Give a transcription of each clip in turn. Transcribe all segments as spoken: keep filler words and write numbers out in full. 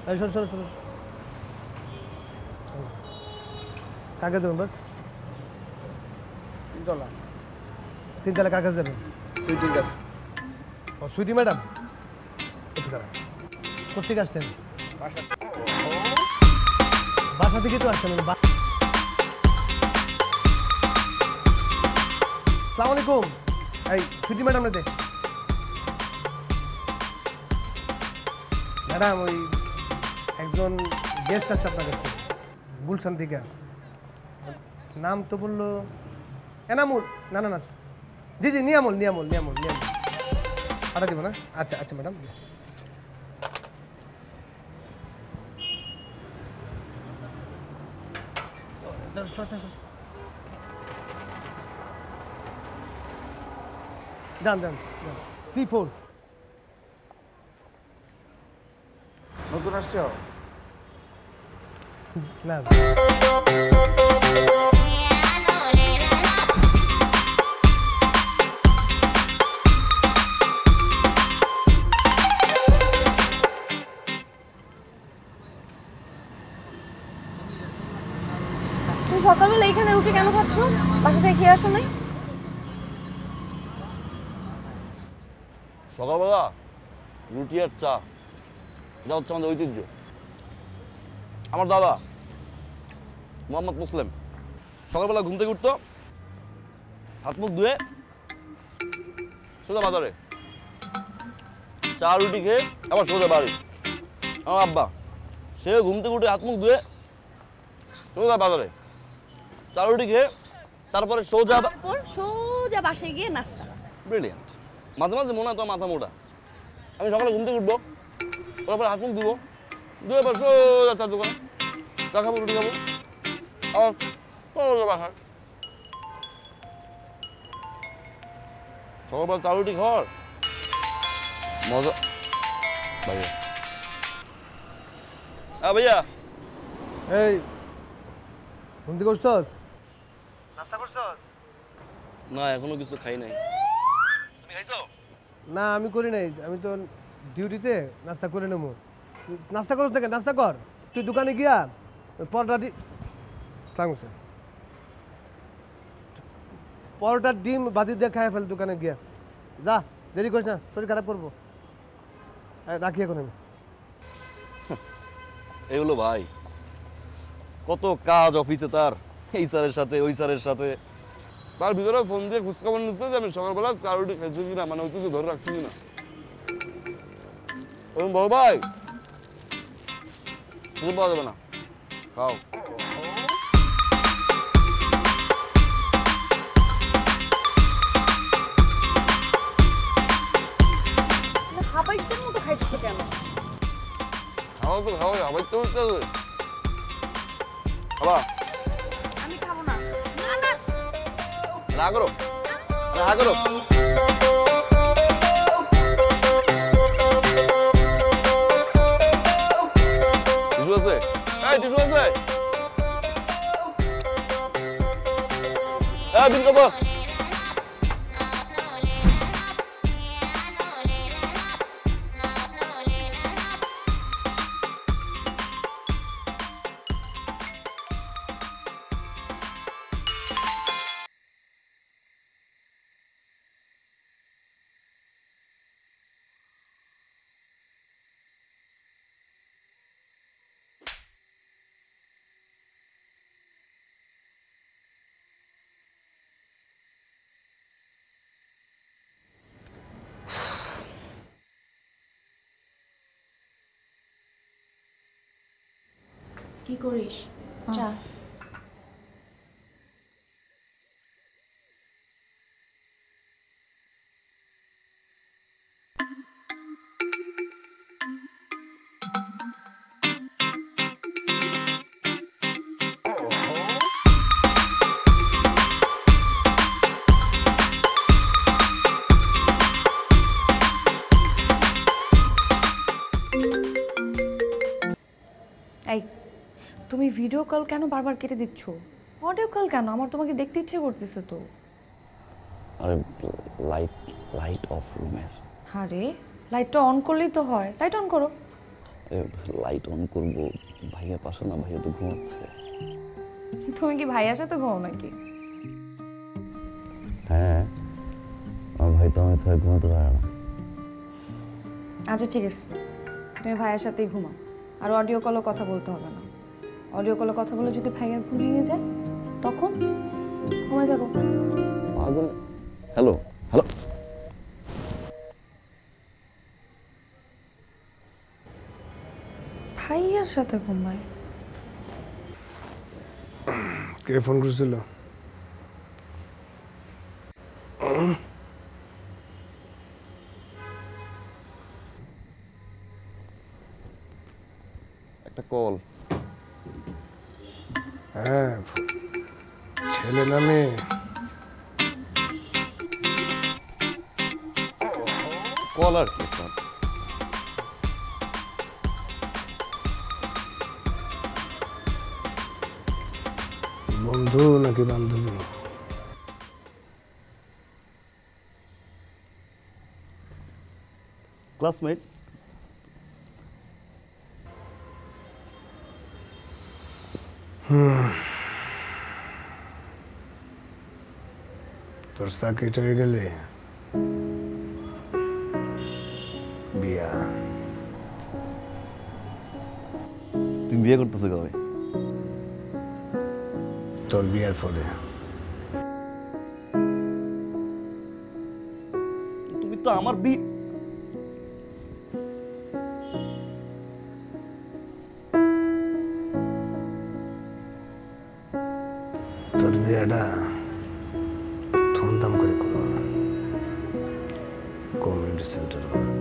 এই শোন শোন শোন কাকে দেবেন বস তিনতলা তিনতলা কাকে দেবেন সুইটির কাছে ও সুইটি ম্যাডাম একটু দাঁড়ান কোথেকে আসছেন বাসা বাসা থেকে তো আসছেন আসসালামু আলাইকুম এই সুইটি ম্যাডাম রে দেখ ম্যাডাম ওই একজন গেস্ট আছে আপনার কাছে গুলশান থেকে নাম তো বললো এনামুল না না না জি জি নিয়ামুল নিয়ামুল নিয়ামুল নিয়ামুল পাঠা দেবো না আচ্ছা আচ্ছা ম্যাডাম ডান ডান সি ফোর নতুন আসছো না সকালবেলা এখানে রুটি কেন খাচ্ছ বাসা থেকে খেয়ে আসো নাই সকালবেলা রুটি আর চা এটা হচ্ছে আমাদের ঐতিহ্য আমার দাদা মোহাম্মদ মুসলিম সকালবেলা ঘুম থেকে উঠতো হাত মুখ ধুয়ে সোজা বাজারে চা রুটি খেয়ে আবার সোজা বাড়ি আমার আব্বা সে ঘুম থেকে উঠে হাত মুখ ধুয়ে সোজা বাজারে চা রুটি খেয়ে তারপরে সোজা তারপর সোজা বাসায় গিয়ে নাস্তা ব্রিলিয়ান্ট মাঝে মাঝে মনে হয় তো মাথা মোটা আমি সকালে ঘুম থেকে উঠবো তারপরে হাত মুখ ধুবো ধুয়ে এবার সোজা চার দোকানে চা খাবো রুটি খাবো আর সোজা বাসায় সকালবেলা চা রুটি খাওয়ার মজা ভাইয়া হ্যাঁ ভাইয়া এই ঘুম থেকে উঠছস নাস্তা করছস না এখনো কিছু খাই নাই তুমি খাইছো না আমি করি নাই আমি তো ডিউটিতে নাস্তা করে নেবো নাস্তা করছ থেকে নাস্তা কর তুই দোকানে গিয়া পরোটা দি সালাম হোসেন পরোটা ডিম ভাজি দিয়ে খাই ফেল দোকানে গিয়া যা দেরি করিস না শরীর খারাপ করবো রাখি এখন আমি এগুলো ভাই কত কাজ অফিসে তার এই স্যারের সাথে ওই স্যারের সাথে তার ভিতরে ফোন দিয়ে খোঁজখবর নিচ্ছে যে আমি সকালবেলা চা রুটি খাইছি কিনা মানে ওই কিছু ধরে রাখছি কিনা এবং বড় ভাই কিছু পাওয়া যাবে না খাও হাবাইতের মতো খাইছো কেন খাওয়া তো খাওয়াই আবার তো উঠতে হবে খাবা আমি খাবো না না না রাগ করো রাগ করো টিস্যু আছে এই টিস্যু আছে এই দিন কব কি করিস চা এই তুমি ভিডিও কল কেন বারবার কেটে দিচ্ছ অডিও কল কেন আমার তোমাকে দেখতে ইচ্ছে করতেছে তো আরে লাইট লাইট অফ রুমের আরে লাইটটা অন করলেই তো হয় লাইট অন করো লাইট অন করবো, ভাইয়া পাশে না, ভাইয়া তো ঘুমাচ্ছে। তুমি কি ভাইয়ার সাথে ঘুমাও নাকি? হ্যাঁ, আমার ভাই তো আমি ছাড়া ঘুমাতে পারে না। আচ্ছা ঠিক আছে, তুমি ভাইয়ের সাথেই ঘুমাও, আর অডিও কলে কথা বলতে হবে না। অডিও কলে কথা বলে যদি ভাইয়ার ঘুম ভেঙে যায় তখন ঘুমায় যাবো। পাগল। হ্যালো হ্যালো, ভাইয়ার সাথে ঘুমায়? কে ফোন করছিল? একটা কল। হ্যাঁ, ছেলে না মেয়ে? কল আর কি একটা। বন্ধু নাকি বান্ধবী? ক্লাসমেট। তোর চাকরিটা হয়ে গেলে বিয়া। তুমি বিয়ে করতেছো কবে? তোর বিয়ার পরে। তুমি তো আমার বি তোর বিয়াটা ধুমধাম করে করো, কমিউনিটি সেন্টার।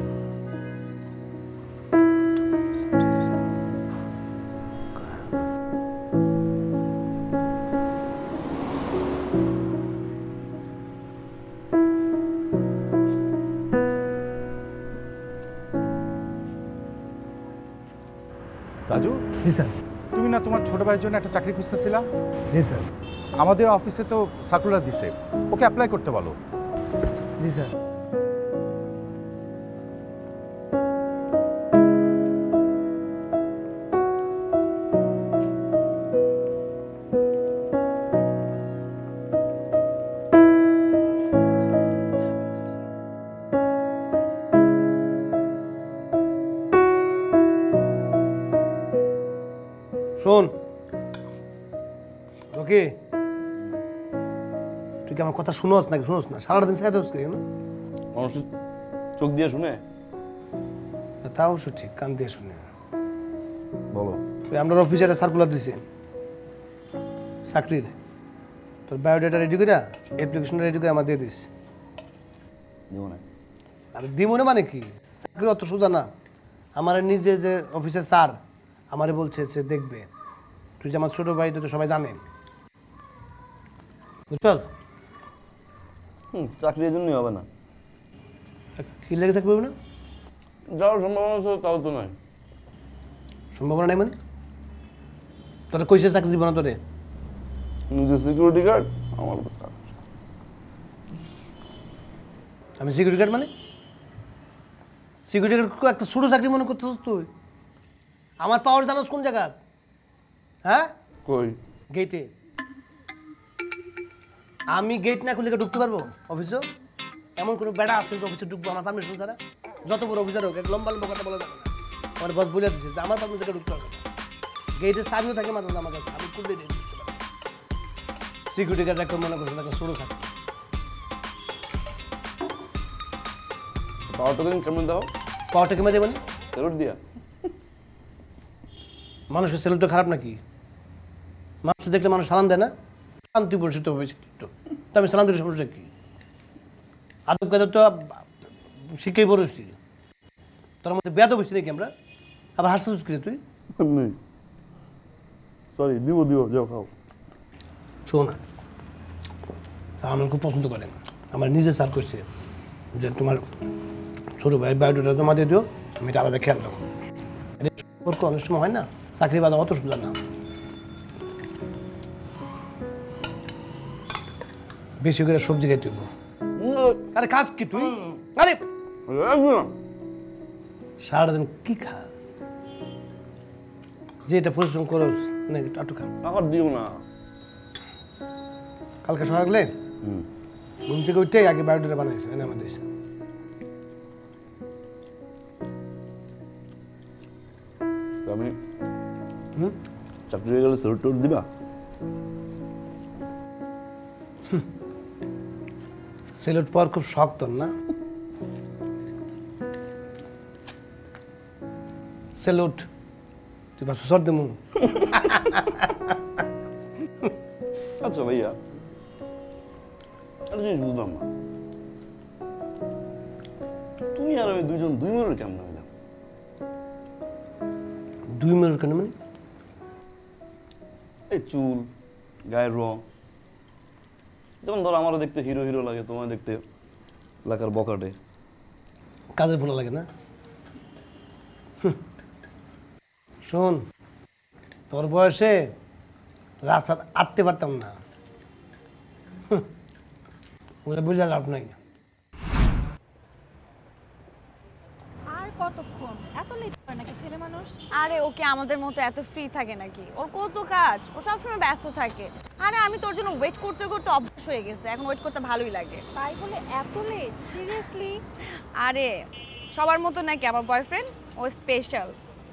রাজু, জি স্যার। তুমি না তোমার ছোট ভাইয়ের জন্য একটা চাকরি খুঁজতেছিলা? জি স্যার। আমাদের অফিসে তো সার্কুলার দিছে, ওকে অ্যাপ্লাই করতে বলো। জি স্যার। শোন রকি, তুই কি আমার কথা শুনোস নাকি শুনোস না? সারাদিন সাথে করি না? মানুষ চোখ দিয়ে শুনে। তা অবশ্য ঠিক, কান দিয়ে শুনে। বলো। ওই আমরা অফিসারে সার্কুলার দিছে চাকরির, তোর বায়োডাটা রেডি করে অ্যাপ্লিকেশনটা রেডি করে আমার দিয়ে দিস। দেবো না। আর দিমনে মানে কি, চাকরি অত সোজা না। আমার নিজে যে অফিসের স্যার আমারে বলছে সে দেখবে, তুই যে আমার ছোটো ভাই এটা তো সবাই জানে, বুঝছস? হুম, চাকরির জন্যই হবে না। কি লেগে থাকবে না? যাওয়ার সম্ভাবনা আছে তাও তো নয়। সম্ভাবনা নাই মানে? তোরা কইসে চাকরি দিব না তোরে? নিজে সিকিউরিটি গার্ড, আমার কথা। আমি সিকিউরিটি গার্ড মানে? সিকিউরিটি গার্ড একটা ছোটো চাকরি মনে করতেছ তুই? আমার পাওয়ার জানোস কোন জায়গা? হ্যাঁ, কই? গেটে। আমি গেট না খুলে ঢুকতে পারবো অফিসে? এমন কোনো বেড়া আছে যে অফিসে ঢুকবো আমার পারমিশন ছাড়া? যত বড় অফিসার হোক, এক লম্বা লম্বা কথা বলা যাবে না। আমার বস বলে দিচ্ছে যে আমার পারমিশন থেকে ঢুকতে পারবে না। গেটের চাবিও থাকে মাত্র আমার কাছে, আমি খুললে ঢুকতে পারবো। সিকিউরিটি গার্ড একটা মনে করছে একটা ছোটো থাকে। পাওয়ারটা দিন কেমন দাও? পাওয়ারটা কেমন দেবে? স্যালুট দিয়া। মানুষের সেলুট তো খারাপ নাকি? মানুষ দেখলে মানুষ সালাম দেয় না? শান্তি পরিচিত হবে তো আমি সালাম দিলে সমস্যা কি? আদব কাদব তো শিখেই পড়েছি। তোর মধ্যে বেয়াদ বসছি নাকি আমরা? আবার হাসতে কিরে তুই? নেই, সরি, দিব দিব, যাও খাও। শোন, আমার খুব পছন্দ করেন, আমার নিজে স্যার করছে যে তোমার ছোটো ভাই বায়োডাটা জমা দিয়ে দিও, আমি এটা আলাদা খেয়াল রাখো। সম্পর্ক অনেক সময় হয় না, চাকরি বাজার অত সুন্দর না। বেশি করে সবজি খাইতে হইব। আরে খাস কি তুই? আরে সারাদিন কি খাস? যে এটা পরিশ্রম করো না একটু আটু খা আমার দিও না। কালকে সকালে গেলে হুম ঘুম থেকে উঠে আগে বায়োডাটা বানাইছে এনে আমার দেশে তো আমি হুম চাকরি হয়ে গেলে সেলুট টেলুট দিবা? সেলুট পাওয়ার খুব শখ তোর না? সেলুট তুই বাসু সর দেমু আচ্ছা ভাইয়া, একটা জিনিস বুঝলাম না, তুমি আর আমি দুইজন দুই মনের কেমন হইলাম? দুই মিনিট কেন মানে? এই চুল, গায়ের রং, যেমন ধরো আমারও দেখতে হিরো হিরো লাগে, তোমার দেখতে এলাকার বকাটে। কাজের ভোলা লাগে না? হুঁ। শোন, তোর বয়সে রাস্তা আটতে পারতাম না, হুঁ। ওগুলো বুঝে লাভ নাই। আর কতক্ষণ? এত লেট করে নাকি ছেলে মানুষ? আরে ওকে আমাদের মতো এত ফ্রি থাকে নাকি? ওর কত কাজ, ও সবসময় ব্যস্ত থাকে। আরে আমি তোর জন্য ওয়েট করতে করতে অভ্যাস হয়ে গেছে, এখন ওয়েট করতে ভালোই লাগে। তাই বলে এত লেট? সিরিয়াসলি? আরে সবার মতো নাকি আমার বয়ফ্রেন্ড, ও স্পেশাল।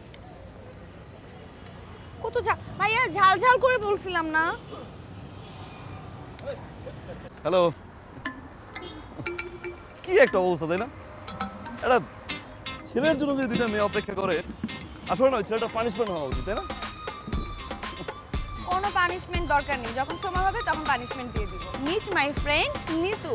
কত ঝাল ভাইয়া, ঝাল ঝাল করে বলছিলাম না? হ্যালো, কি একটা অবস্থা তাই না? একটা ছেলের জন্য যদি দুইটা মেয়ে অপেক্ষা করে, আসলে না ওই ছেলেটা পানিশমেন্ট হওয়া উচিত, তাই না? কোনো পানিশমেন্ট দরকার নেই, যখন সময় হবে তখন পানিশমেন্ট দিয়ে দিব। Meet my friend Nitu.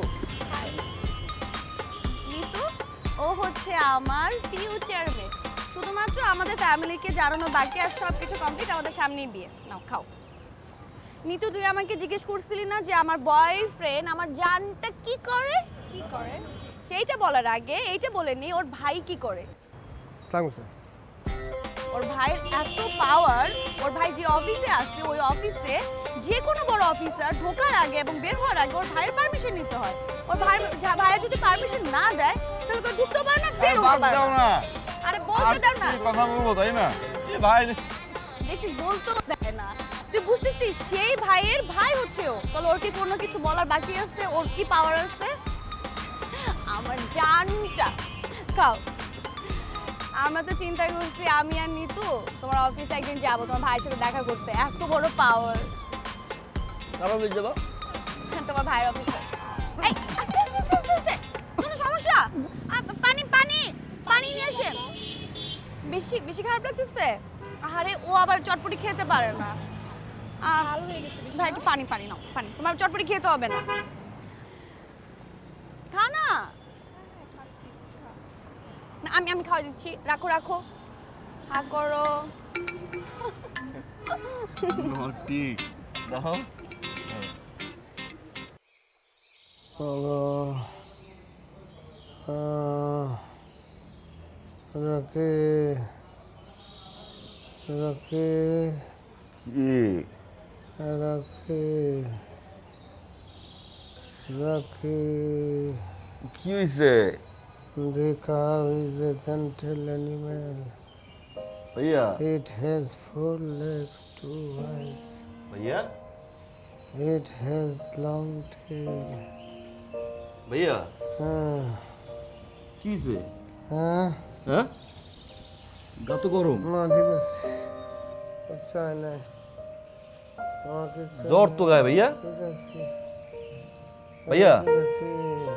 Nitu ও হচ্ছে আমার ফিউচার মেয়ে। শুধুমাত্র আমাদের ফ্যামিলিকে জানানো বাকি, আর সব কিছু কমপ্লিট, আমাদের সামনেই বিয়ে। নাও খাও। নিতু তুই আমাকে জিজ্ঞেস করছিলি না যে আমার বয়ফ্রেন্ড আমার জানটা কি করে? কি করে? সেইটা বলার আগে এইটা বলে নি, ওর ভাই কি করে? সালাম স্যার। ওর ভাইয়ের এত পাওয়ার, ওর ভাই যে অফিসে আসছে ওই অফিসে যে কোনো বড় অফিসার ঢোকার আগে এবং বের হওয়ার আগে ওর ভাইয়ের পারমিশন নিতে হয়। ওর ভাই ভাইয়ের যদি পারমিশন না দেয় তাহলে কেউ ঢুকতে পারে না, বের হতে পারে না। আরে বলতে দাও না, কথা বলবো তাই না? এ ভাই দেখছিস বলতেও দেয় না। তুই বুঝতেছিস সেই ভাইয়ের ভাই হচ্ছে ও, তাহলে ওর কি কোনো কিছু বলার বাকি আছে? ওর কি পাওয়ার আছে? আমার জানটা খাও। আমরা তো চিন্তা করছি আমি আর নিতু তোমার অফিসে একদিন যাবো তোমার ভাইয়ের সাথে দেখা করতে, এত বড় পাওয়ার কারণ লিখে দাও। তোমার ভাইয়ের অফিসে। এই আস্তে আস্তে আস্তে আস্তে আস্তে, কোনো সমস্যা? আ, পানি পানি পানি নিয়ে আসেন। বেশি বেশি খারাপ লাগতেছে? আরে ও আবার চটপটি খেতে পারে না। আ, ভালো হয়ে গেছে বেশি। ভাই একটু পানি পানি নাও, পানি। তোমার চটপটি খেতে হবে না, খা না। না, আমি আমি খাওয়া দিচ্ছি, রাখো রাখো, হা করো। ঠিক দাও। রাখে রাখে কি রাখে রাখে কি হইছে? দেখা is a gentle animal. ভাইয়া It has four legs, two eyes. ভাইয়া It has long tail. ভাইয়া হ্যাঁ কি হইছে? হ্যাঁ হ্যাঁ গা তো গরম। না ঠিক আছে, চাই নাই আমাকে চাই জ্বর তো না। গায়ে ভাইয়া। ঠিক আছে ভাইয়া ঠিক আছে।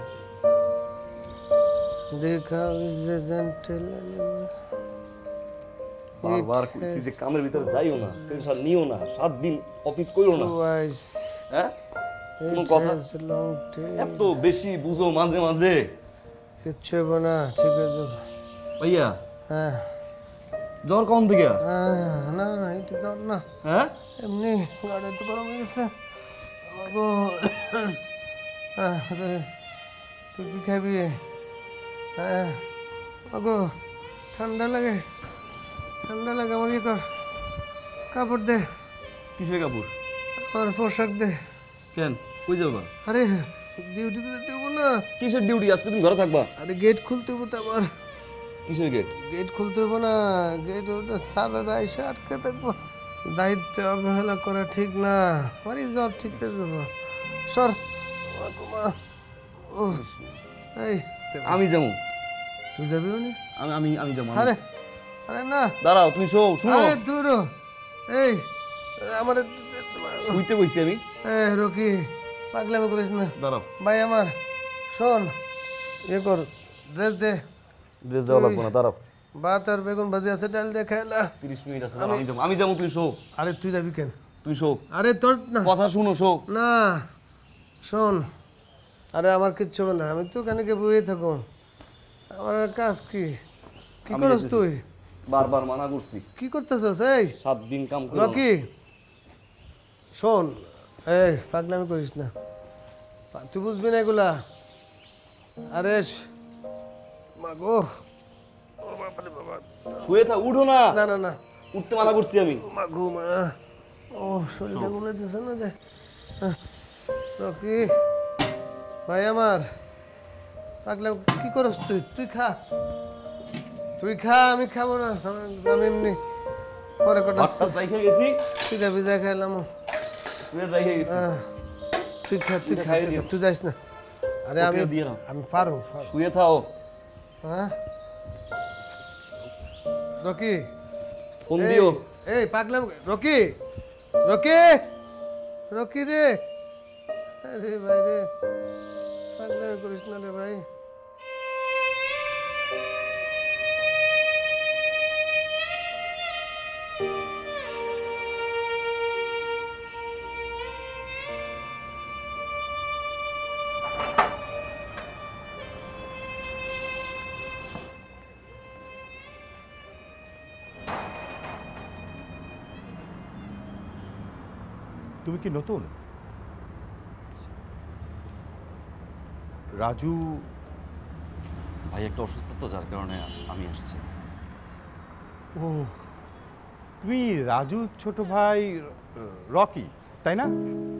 দেখা is a gentle animal. বারবার কইছি যে কামের ভিতরে যাইও না, টেনশন নিও না, সাত দিন অফিস কইরো না। Two eyes. হ্যাঁ কোনো It কথা has long tail. এত বেশি বুঝো মাঝে মাঝে। কিচ্ছু হবে না, ঠিক আছে। ভাইয়া হ্যাঁ জ্বর কম থেকে? হ্যাঁ, না না এটা জ্বর না, হ্যাঁ এমনি গাড়ি তো গরম হয়ে গেছে। আমাগো হ্যাঁ রে, তুই কি খাবি? হ্যাঁ আগো ঠান্ডা লাগে, ঠান্ডা লাগে, আমার ইয়ে কর, কাপড় দে, কিসের কাপড়? আমার পোশাক দে। কেন কই যাবা? আরে ডিউটিতে যেতে হবো না? কিসের ডিউটি? আজকে তুমি ঘরে থাকবা? আরে গেট খুলতে হবো তো আবার। কিসের গেট? গেট খুলতে হবে না, গেট ওটা সারারা এসে আটকে থাকবো। দায়িত্ব অবহেলা করা ঠিক না। মারি জ্বর ঠিক হয়ে যাবো। সর ও এই আমি যাবো। তুই যাবি মানে? আমি আমি আমি যাবো। আরে আরে না দাঁড়াও, তুমি শো শুনো। আরে দূর এই আমার বুঝতে কইছি আমি। এ রকি পাগলামি করিস না দাঁড়াও, ভাই আমার। শোন এ কর, ড্রেস দে। ড্রেস দেওয়া লাগবে না, দাঁড়াও। ভাত আর বেগুন ভাজি আছে, ডাল দিয়ে খাইলা। তিরিশ মিনিট আছে, দাঁড়াও, আমি যাবো। আমি যাবো, তুমি শো। আরে তুই যাবি কেন? তুমি শো। আরে তোর না কথা শুনো, শো। না শোন, আরে আমার কিচ্ছু হবে না, আমি তো ওখানে গিয়ে বয়ে থাকো। আমার আর কাজ কি? কি আমি করস যেতেছি। তুই? বারবার মানা করছি, কি করতেছস? এই সাত দিন কাম করো। রকি শোন, এই পাগলামি করিস না, তুই বুঝবি না এগুলা। আরে মাগো, ও বাবারে বাবা, শুয়ে থাক, উঠো না। না না না উঠতে মানা করছি আমি। মাগো মা, ও শরীরটা গুলাইতেছে না যে। হ্যাঁ, রকি ভাই আমার, পাগলাম কি করস তুই? তুই খা, তুই খা, আমি খাবো না। আমি এমনি পরে কটা ভাতটা রাইখে গেছি, পিজা পিজা খাইলাম। প্লেট রাইখে গেছি। আহ, তুই খা, তুই এটা খা, খাইয়ে তুই খা, দিও। তুই যাইস না। আরে আমি ওকে দিয়ে নাও। আমি পারবো পারবো। শুয়ে থাও, হ্যাঁ রকি ফোন এই, দিও। এই পাগলাম রকি, রকি রকি রে, আরে ভাই রে, পাগলামি করিস না রে ভাই। তুমি কি নতুন? রাজু ভাই একটা অসুস্থ তো, যার কারণে আমি আসছি। ও, তুমি রাজু ছোট ভাই রকি, তাই না?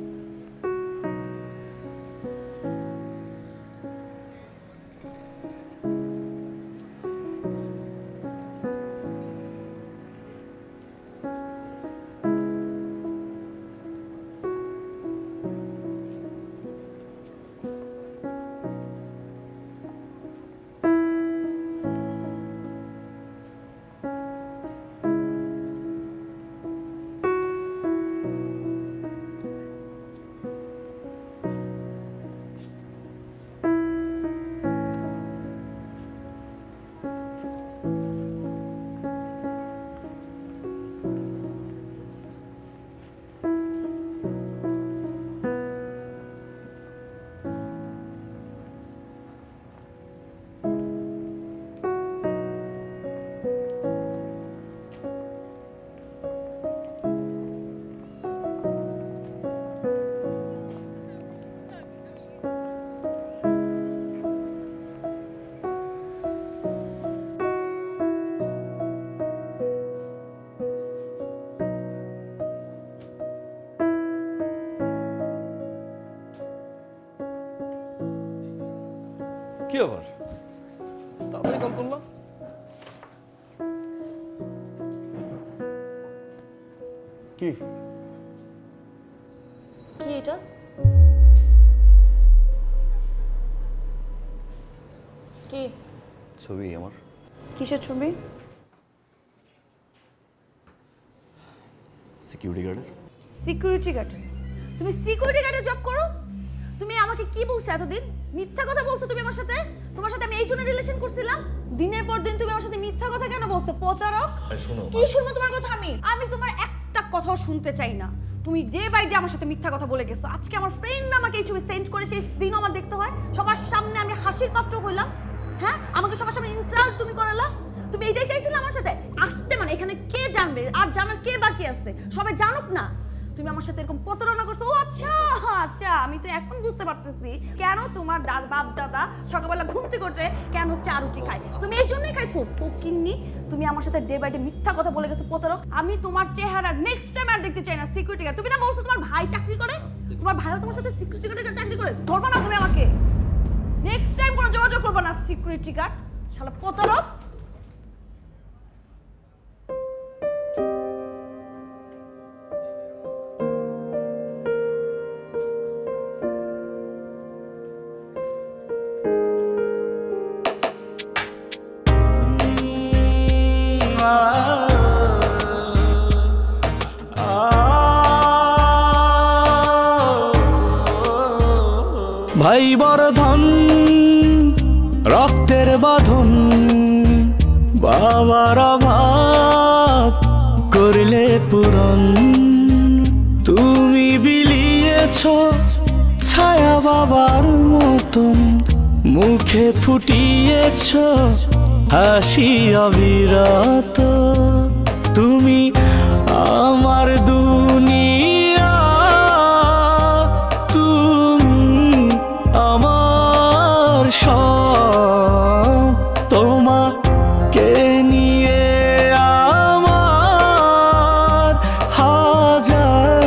কি আবার তাড়াতাড়ি কল করলাম? কি কি এটা? কি ছবি আমার? কিসের ছবি? সিকিউরিটি গার্ডের। Security guard? তুমি সিকিউরিটি গার্ডে জব করো? তুমি আমাকে কি বলছো এতদিন? মিথ্যা কথা বলছো তুমি আমার সাথে। তোমার সাথে আমি এই জন্য রিলেশন করছিলাম। দিনের পর দিন তুমি আমার সাথে মিথ্যা কথা কেন বলছো? প্রতারক। শোনো, কি শুনবো তোমার কথা আমি? আমি তোমার একটা কথাও শুনতে চাই না। তুমি ডে বাই ডে আমার সাথে মিথ্যা কথা বলে গেছো। আজকে আমার ফ্রেন্ড আমাকে এই ছবি সেন্ড করে, সেই দিনও আমার দেখতে হয়। সবার সামনে আমি হাসির পাত্র হইলাম। হ্যাঁ, আমাকে সবার সামনে ইনসাল্ট তুমি করালা। তুমি এইটাই চাইছিলে আমার সাথে আসতে? মানে এখানে কে জানবে? আর জানার কে বাকি আছে? সবাই জানুক না তুমি আমার সাথে এরকম প্রতারণা করছো। ও আচ্ছা আচ্ছা, আমি তো এখন বুঝতে পারতেছি কেন তোমার দাদা বাপ দাদা সকালবেলা ঘুম থেকে ওঠে কেন চা রুটি খায়। তুমি এই জন্যই খাইছো ফকিন্নি। তুমি আমার সাথে ডে বাই ডে মিথ্যা কথা বলে গেছো প্রতারক। আমি তোমার চেহারা নেক্সট টাইম আর দেখতে চাই না। সিকিউরিটি গার্ড তুমি না বলছো তোমার ভাই চাকরি করে? তোমার ভাইও তোমার সাথে সিকিউরিটি গার্ড চাকরি করে? ধরবা না তুমি আমাকে? নেক্সট টাইম কোনো যোগাযোগ করবা না সিকিউরিটি গার্ড, শালা প্রতারক। ভাই বর্ধন রক্তের বাঁধন, বাবার অভাব করলে পূরণ। তুমি বিলিয়েছ ছায়া বাবার মতন, মুখে ফুটিয়েছ হাসি অবিরত। তুমি আমার দুনিয়া, তুমি আমার সব, তোমাকে নিয়ে আমার হাজার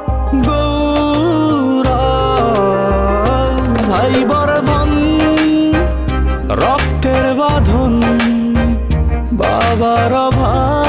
গৌরব। ভাই বর্ধন রক্তের বাঁধন, বাবার অভাব